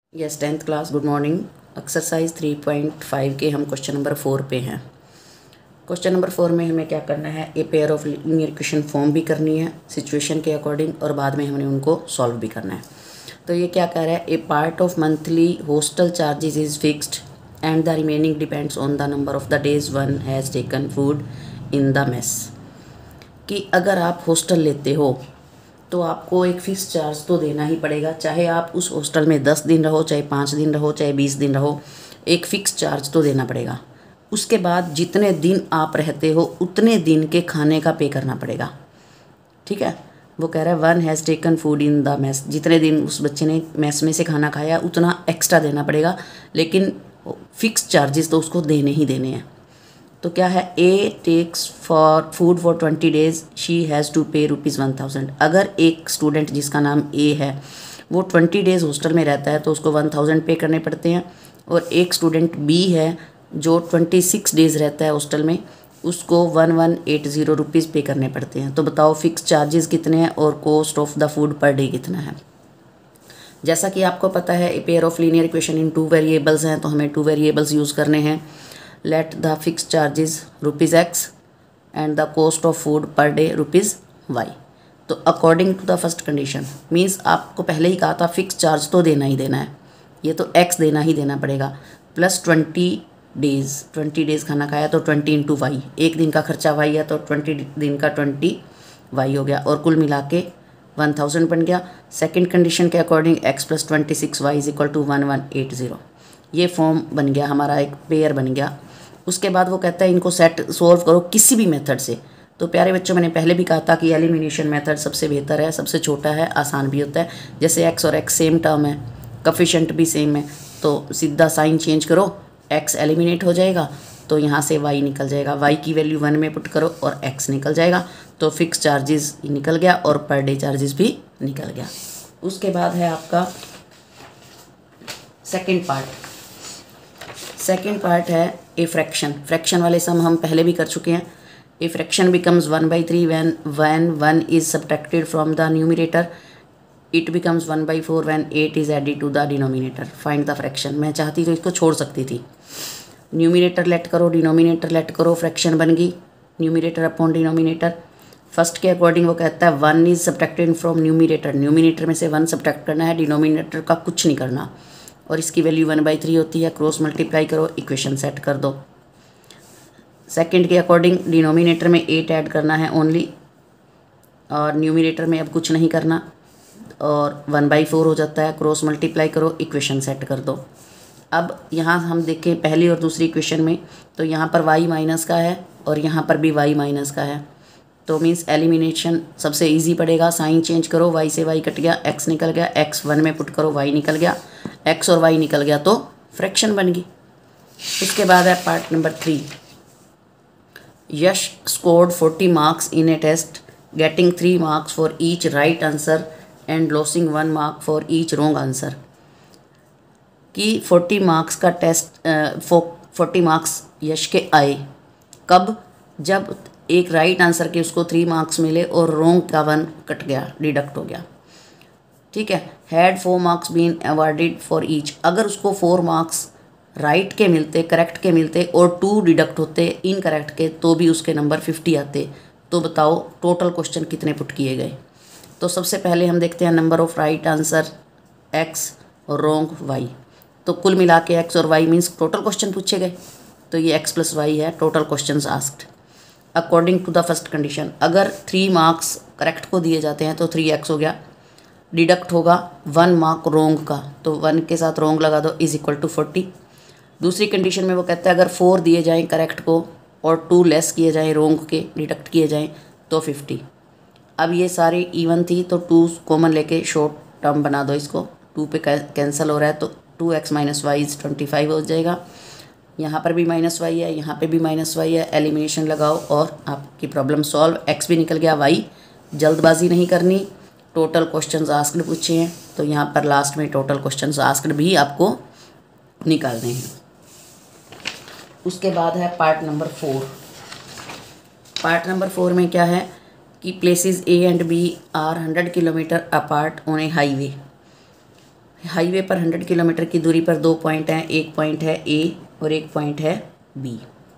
Yes 10th class good morning. Exercise 3.5 के हम question number 4 पे हैं। क्वेश्चन नंबर 4 में हमें क्या करना है, a pair of linear equation form भी करनी है सिचुएशन के अकॉर्डिंग और बाद में हमने उनको सॉल्व भी करना है। तो ये क्या कह रहा है, a part of monthly hostel charges is fixed and the remaining depends on the number of the days one has taken food in the mess. कि अगर आप हॉस्टल लेते हो तो आपको एक फ़िक्स चार्ज तो देना ही पड़ेगा, चाहे आप उस हॉस्टल में 10 दिन रहो, चाहे 5 दिन रहो, चाहे 20 दिन रहो, एक फ़िक्स चार्ज तो देना पड़ेगा। उसके बाद जितने दिन आप रहते हो उतने दिन के खाने का पे करना पड़ेगा। ठीक है, वो कह रहा है one has taken food in the mess, जितने दिन उस बच्चे ने मेस में से खाना खाया उतना एक्स्ट्रा देना पड़ेगा, लेकिन फ़िक्स चार्जेस तो उसको देने ही देने हैं। तो क्या है, ए टेक्स फॉर फूड फॉर 20 days she has to pay ₹1000। अगर एक स्टूडेंट जिसका नाम ए है वो 20 डेज़ हॉस्टल में रहता है तो उसको 1000 पे करने पड़ते हैं, और एक स्टूडेंट बी है जो 26 डेज़ रहता है हॉस्टल में, उसको 1180 रुपीज़ पे करने पड़ते हैं। तो बताओ फिक्स चार्जेस कितने हैं और cost of the food per day कितना है। जैसा कि आपको पता है a pair of linear equation in 2 variables हैं, तो हमें 2 वेरिएबल्स यूज़ करने हैं। Let the fix charges ₹X and the cost of food per day ₹Y। तो according to the first condition means आपको पहले ही कहा था फिक्स चार्ज तो देना ही देना है, ये तो X देना ही देना पड़ेगा, प्लस 20 डेज़ खाना खाया तो 20 × Y, एक दिन का खर्चा Y है तो 20 दिन का 20 Y हो गया, और कुल मिला के 1000 बन गया। सेकंड कंडीशन के अकॉर्डिंग X + 26Y = 1180। ये फॉर्म बन गया हमारा, एक पेयर बन गया। उसके बाद वो कहता है इनको सेट सॉल्व करो किसी भी मेथड से। तो प्यारे बच्चों, मैंने पहले भी कहा था कि एलिमिनेशन मेथड सबसे बेहतर है, सबसे छोटा है, आसान भी होता है। जैसे x और x सेम टर्म है, कोफिशिएंट भी सेम है, तो सीधा साइन चेंज करो, x एलिमिनेट हो जाएगा तो यहाँ से y निकल जाएगा, y की वैल्यू 1 में पुट करो और x निकल जाएगा, तो फिक्स चार्जेस निकल गया और पर डे चार्जेस भी निकल गया। उसके बाद है आपका सेकेंड पार्ट है ए फ्रैक्शन वाले सम हम पहले भी कर चुके हैं। A fraction becomes 1/3 when 1 is subtracted from the numerator, it becomes 1/4 when 8 is added to the denominator, find the fraction। मैं चाहती तो इसको छोड़ सकती थी, न्यूमिनेटर लेट करो, डिनोमिनेटर लेट करो, फ्रैक्शन बन गई, न्यूमिनेटर अपॉन डिनोमिनेटर। फर्स्ट के अकॉर्डिंग वो कहता है 1 इज सब्ट्रैक्टेड फ्रॉम न्यूमिनेटर में से 1 सब्ट्रैक्ट करना है, डिनोमिनेटर का कुछ नहीं करना, और इसकी वैल्यू 1/3 होती है, क्रॉस मल्टीप्लाई करो, इक्वेशन सेट कर दो। सेकंड के अकॉर्डिंग डिनोमिनेटर में 8 ऐड करना है ओनली, और न्यूमिनेटर में अब कुछ नहीं करना, और 1/4 हो जाता है, क्रॉस मल्टीप्लाई करो, इक्वेशन सेट कर दो। अब यहाँ हम देखें पहली और दूसरी इक्वेशन में, तो यहाँ पर y माइनस का है और यहाँ पर भी y माइनस का है, तो मीन्स एलिमिनेशन सबसे इजी पड़ेगा, साइन चेंज करो, y से y कट गया, x निकल गया, x 1 में पुट करो, y निकल गया, x और y निकल गया तो फ्रैक्शन बन गई। उसके बाद है part number 3। Yash scored 40 marks in a test, getting 3 marks for each right answer and losing 1 mark for each wrong answer. कि 40 मार्क्स का टेस्ट 40 मार्क्स यश के आए कब, जब एक राइट आंसर के उसको 3 मार्क्स मिले और रॉन्ग का 1 कट गया, डिडक्ट हो गया। ठीक है, had 4 marks been awarded for each, अगर उसको 4 मार्क्स राइट के मिलते, करेक्ट के मिलते, और 2 डिडक्ट होते इनकरेक्ट के, तो भी उसके नंबर 50 आते। तो बताओ टोटल क्वेश्चन कितने पुट किए गए। तो सबसे पहले हम देखते हैं number of right answer x और रॉन्ग y, तो कुल मिला के x और y मीन्स टोटल क्वेश्चन पूछे गए, तो ये x + y है, total question asked. According to the first condition अगर 3 मार्क्स करेक्ट को दिए जाते हैं तो 3x हो गया, डिडक्ट होगा 1 मार्क रॉन्ग का, तो 1 के साथ रॉन्ग लगा दो, = 40। दूसरी कंडीशन में वो कहता है अगर 4 दिए जाएं करेक्ट को और 2 लेस किए जाएं रॉन्ग के, डिडक्ट किए जाएं तो 50। अब ये सारे इवन थी तो 2 कॉमन लेके शॉर्ट टर्म बना दो, इसको 2 पे कैंसिल हो रहा है तो 2x - y = 25 हो जाएगा। यहाँ पर भी -y है, यहाँ पे भी -y है, एलिमिनेशन लगाओ और आपकी प्रॉब्लम सॉल्व। x भी निकल गया, y जल्दबाजी नहीं करनी, टोटल क्वेश्चंस आस्क्ड पूछे हैं, तो यहाँ पर लास्ट में टोटल क्वेश्चंस आस्क्ड भी आपको निकालने हैं। उसके बाद है पार्ट नंबर 4। पार्ट नंबर 4 में क्या है कि places A and B are 100 kilometre apart on a highway. Highway पर 100 किलोमीटर की दूरी पर 2 पॉइंट हैं, एक पॉइंट है ए और एक पॉइंट है B.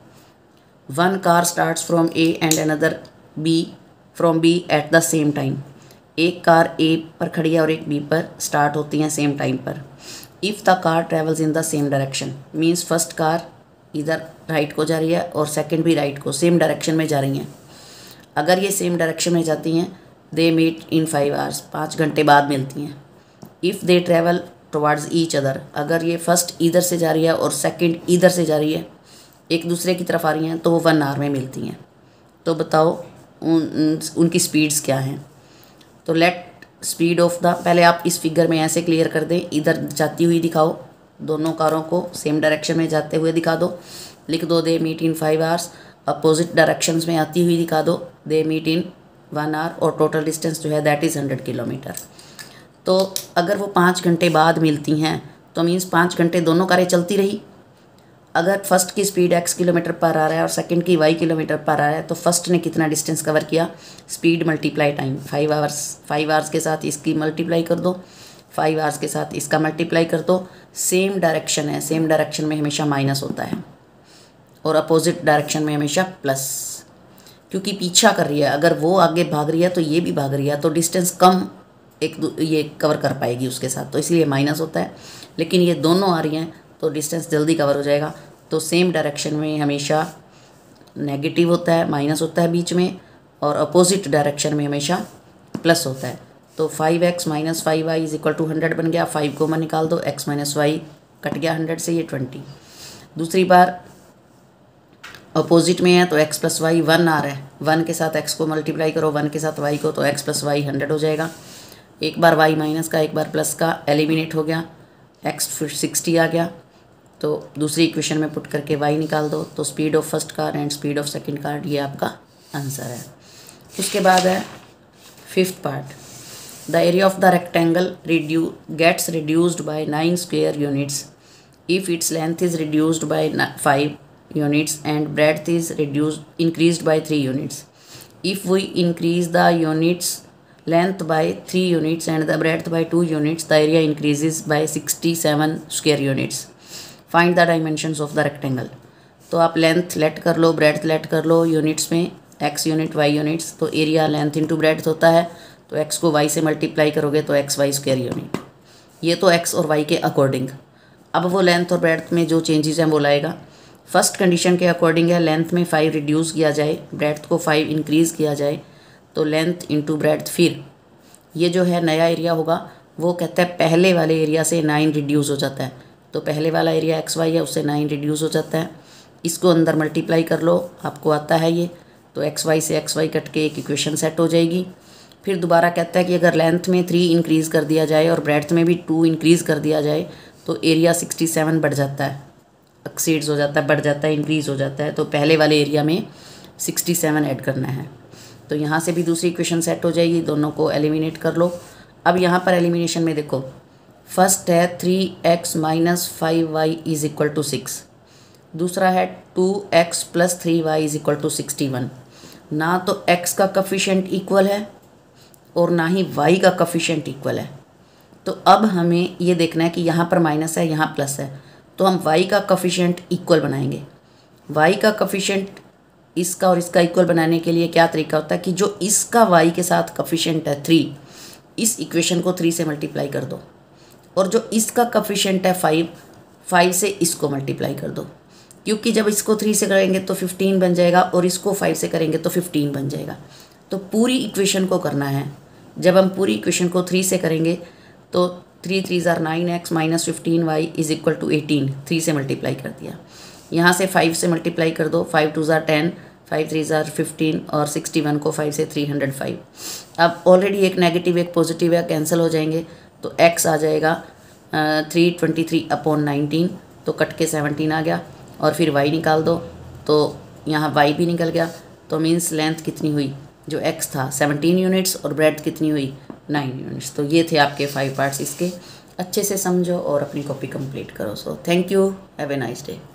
One car starts from A and another B from B at the same time. एक कार ए पर खड़ी है और एक बी पर स्टार्ट होती हैं सेम टाइम पर। If the car travels in the same direction, means first car इधर राइट को जा रही है और सेकंड भी राइट को, सेम डायरेक्शन में जा रही हैं। अगर ये सेम डायरेक्शन में जाती हैं, दे मीट इन 5 आवर्स, 5 घंटे बाद मिलती हैं। If they travel towards each other, अगर ये फर्स्ट इधर से जा रही है और सेकंड इधर से जा रही है, एक दूसरे की तरफ आ रही हैं, तो वो 1 आवर में मिलती हैं। तो बताओ उनकी स्पीड्स क्या हैं। तो लेट स्पीड ऑफ द, पहले आप इस फिगर में ऐसे क्लियर कर दें, इधर जाती हुई दिखाओ, दोनों कारों को सेम डायरेक्शन में जाते हुए दिखा दो, लिख दो they meet in 5 hours. Opposite directions में आती हुई दिखा दो, दे मीट इन 1 आवर, और टोटल डिस्टेंस जो है दैट इज़ 100 किलोमीटर। तो अगर वो 5 घंटे बाद मिलती हैं तो मीन्स 5 घंटे दोनों कारें चलती रही। अगर फर्स्ट की स्पीड x किलोमीटर पर आ रहा है और सेकंड की y किलोमीटर पर आ रहा है, तो फर्स्ट ने कितना डिस्टेंस कवर किया, स्पीड मल्टीप्लाई टाइम, 5 आवर्स के साथ इसकी मल्टीप्लाई कर दो, 5 आवर्स के साथ इसका मल्टीप्लाई कर दो। सेम डायरेक्शन है, सेम डायरेक्शन में हमेशा माइनस होता है और अपोजिट डायरेक्शन में हमेशा प्लस, क्योंकि पीछा कर रही है। अगर वो आगे भाग रही है तो ये भी भाग रही है, तो डिस्टेंस कम ये कवर कर पाएगी उसके साथ, तो इसलिए माइनस होता है। लेकिन ये दोनों आ रही हैं तो डिस्टेंस जल्दी कवर हो जाएगा। तो सेम डायरेक्शन में हमेशा नेगेटिव होता है, माइनस होता है बीच में, और अपोजिट डायरेक्शन में हमेशा प्लस होता है। तो 5x minus 5y is equal to 100 बन गया। 5 को मैं निकाल दो, x माइनस वाई कट गया 100 से, ये 20। दूसरी बार अपोजिट में है तो x प्लस वाई 1 आ रहा है, 1 के साथ x को मल्टीप्लाई करो, 1 के साथ y को, तो x प्लस वाई 100 हो जाएगा। एक बार y माइनस का, एक बार प्लस का एलिमिनेट हो गया, x फिर 60 आ गया। तो दूसरी इक्वेशन में पुट करके y निकाल दो, तो speed of first car and speed of second car, ये आपका आंसर है। उसके बाद है 5th part, the area of the rectangle gets reduced by 9 square units if its length is reduced by 5 units and breadth is increased by 3 units. If we increase the units length by 3 units and the breadth by 2 units, the area increases by 67 square units. Find the dimensions of the rectangle. तो आप length late कर लो, breadth let कर लो, units में x unit y units, तो area length into breadth होता है, तो x को y से मल्टीप्लाई करोगे तो xy स्क्वायर यूनिट। ये तो x और y के अकॉर्डिंग। अब वो लेंथ और ब्रेड्थ में जो चेंजेस हैं वो लाएगा। फर्स्ट कंडीशन के अकॉर्डिंग है, लेंथ में 5 रिड्यूस किया जाए, ब्रेड्थ को 5 इंक्रीज़ किया जाए, तो लेंथ इंटू ब्रेड्थ, फिर ये जो है नया एरिया होगा वो कहता है पहले वाले एरिया से 9 रिड्यूस हो जाता है। तो पहले वाला एरिया XY है, उससे 9 रिड्यूस हो जाता है। इसको अंदर मल्टीप्लाई कर लो, आपको आता है ये, तो XY से XY कट के एक इक्वेशन सेट हो जाएगी। फिर दोबारा कहता है कि अगर लेंथ में 3 इंक्रीज़ कर दिया जाए और ब्रेड्थ में भी 2 इंक्रीज़ कर दिया जाए, तो एरिया 67 बढ़ जाता है, एक्सीड्स हो जाता है, बढ़ जाता है, इंक्रीज़ हो जाता है। तो पहले वाले एरिया में 67 ऐड करना है। तो यहाँ से भी दूसरी इक्वेशन सेट हो जाएगी, दोनों को एलिमिनेट कर लो। अब यहाँ पर एलिमिनेशन में देखो, फर्स्ट है 3x minus 5y is equal to 6, दूसरा है 2x plus 3y is equal to 61। ना तो x का कफिशेंट इक्वल है और ना ही y का कफिशेंट इक्वल है। तो अब हमें ये देखना है कि यहाँ पर माइनस है, यहाँ प्लस है, तो हम y का कफिशेंट इक्वल बनाएंगे। y का कफिशेंट इसका और इसका इक्वल बनाने के लिए क्या तरीका होता है कि जो इसका y के साथ कफिशेंट है 3, इस इक्वेशन को 3 से मल्टीप्लाई कर दो, और जो इसका कफिशेंट है 5 से इसको मल्टीप्लाई कर दो, क्योंकि जब इसको 3 से करेंगे तो 15 बन जाएगा और इसको 5 से करेंगे तो 15 बन जाएगा। तो पूरी इक्वेशन को करना है। जब हम पूरी इक्वेशन को 3 से करेंगे तो 3 3 ज़ार 9x minus 15y is equal to 18, 3 से मल्टीप्लाई कर दिया। यहाँ से 5 से मल्टीप्लाई कर दो, 5 2 ज़ार 10, 5 3 ज़ार 15 और 61 को 5 से 305। अब ऑलरेडी एक नेगेटिव एक पॉजिटिव है, कैंसिल हो जाएंगे, तो x आ जाएगा 323/19, तो कट के 17 आ गया। और फिर y निकाल दो, तो यहाँ y भी निकल गया। तो मीन्स लेंथ कितनी हुई, जो x था 17 यूनिट्स और ब्रेड्थ कितनी हुई 9 यूनिट्स। तो ये थे आपके 5 पार्ट्स। इसके अच्छे से समझो और अपनी कॉपी कंप्लीट करो। So thank you, have a nice day.